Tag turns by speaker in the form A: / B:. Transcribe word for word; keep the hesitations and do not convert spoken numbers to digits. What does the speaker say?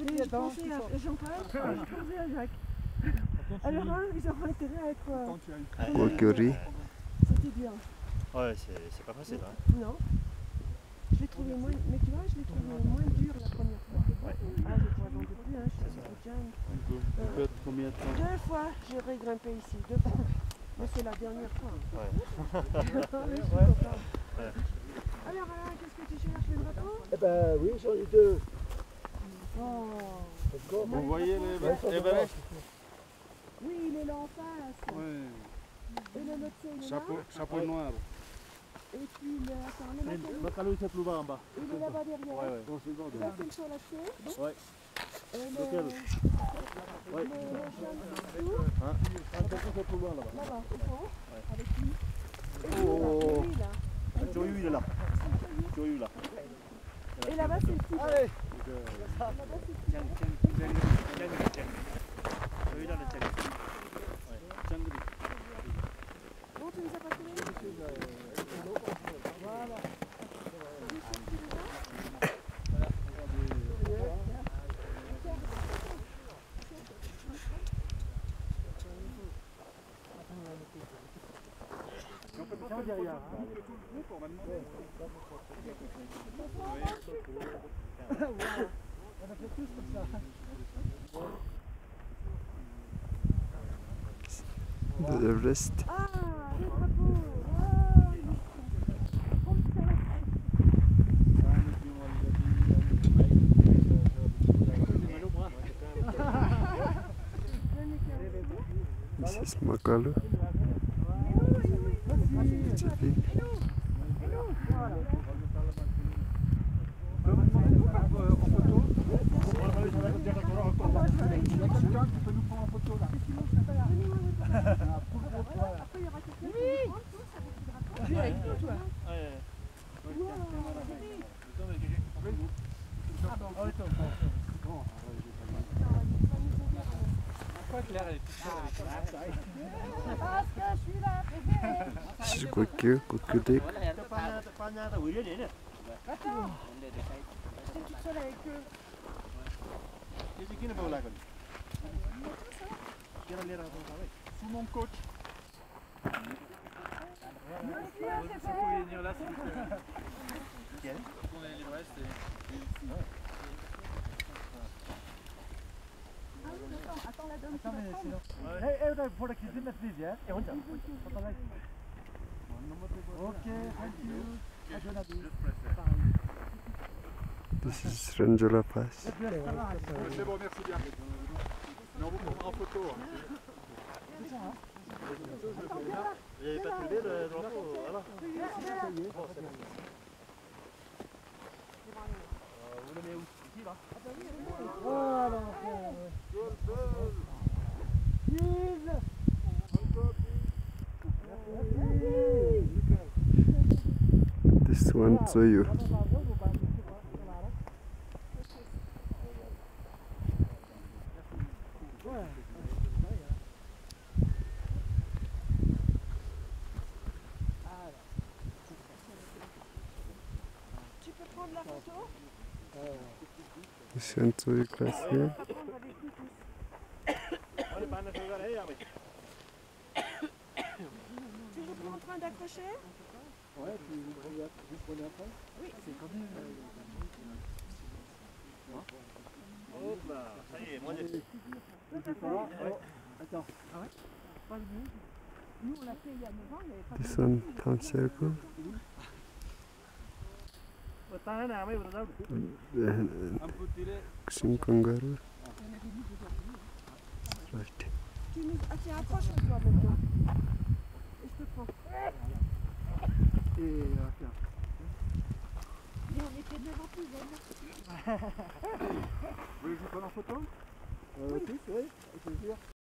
A: Et je pensais à Jean-Paul, et je pensais à Jacques. Alors hein, ils auront intérêt à être... Euh,
B: Walkerie.
A: C'était bien.
C: Ouais, c'est pas facile. Hein.
A: Non. Je l'ai trouvé moins... Mais tu vois, je l'ai trouvé moins dur la première fois.
C: Ouais.
A: Ah, je pourrais j'en peux plus, hein, je suis trop jeune.
D: Euh, combien de temps?
A: Deux fois, j'ai grimpé ici. Deux fois. Mais c'est la dernière fois.
C: Ouais.
A: Je suis contente.
C: Ouais.
A: Alors Alain, qu'est-ce que tu cherches, le drapeau?
E: Eh ben oui, j'en ai deux.
A: Oh.
D: Vous voyez les
E: Ouais, ça
D: Everest?
A: Oui, il est là en face.
D: Ouais.
A: Et le Lhotse, il est
D: Chapeau,
A: là.
D: chapeau noir.
A: Et puis le... Attends, le Macalou,
D: Macalou, c'est plus bas en bas.
A: il est là-bas derrière.
D: Ouais, ouais. Dans ce bord,
A: Ça, c'est le Solacé.
D: Ouais.
A: Et le...
D: Lequel? Ouais.
A: Le Ocean dessous.
D: Hein? Attention, c'est plus loin là-bas.
A: Là-bas, au fond. Avec lui. Et lui,
D: Oh.
A: là. Lui, là.
C: Joyu, il est là. Joyu, là.
A: Et là-bas, c'est le petit.
E: Allez.
A: Là-bas, c'est le petit.
C: Tiens, tiens, tiens, tiens, tiens, tiens. Joyu, là, le tiens. Ouais, Tiangri.
A: Bon, tu nous as pas trouvé? Voilà.
D: On peut pas faire derrière.
E: On a fait tous comme ça.
B: De Everest.
A: Ah, le drapeau. Wow. Comme ça, la fête.
B: This is Makalu. It's a big.
A: Tu es avec nous, toi?
C: Ouais.
A: Parce que je suis là.
B: This is Gwakyo, Gwakyodek.
A: Attends. T'es toute seule avec eux.
D: Sous mon coach. Venir là, s'il vous plaît. On est l'Everest et...
A: Attends la dame.
E: Attends, mais sinon. Hé, hé, voor de kinderen met Vivi, hè? Ja, 혼자. Ok, thank you. À ton avis.
B: This is Ranjola Pass.
D: C'est bon, merci bien. Mais on vous prendra en photo.
C: Il n'y avait pas trouvé le drapeau, voilà. Vous le mettez où? Ici, là?
E: Voilà. Yves.
B: This one, Zoyu.
A: Tu peux prendre la photo?
B: This one, Zoyu Glacier.
A: Tu es en train d'accrocher?
E: Ouais, puis vous prenez après?
A: Oui.
E: C'est quand même...
C: Hop là, ça y est, moi j'ai fait.
E: Attends. Ah ouais? Pas le bout.
A: Nous, on l'a fait il y a neuf ans, il n'y avait pas de...
B: This one, Town Circle.
D: Un peu tiré.
B: Xinkongaru. Right.
A: Tu nous... Ah tiens, approche-toi maintenant. Et je te prends.
E: Et euh, tiens.
A: Et on était devant plus belle.
D: Vous voulez que je vous prenne en photo?
E: Euh, oui, oui, avec plaisir.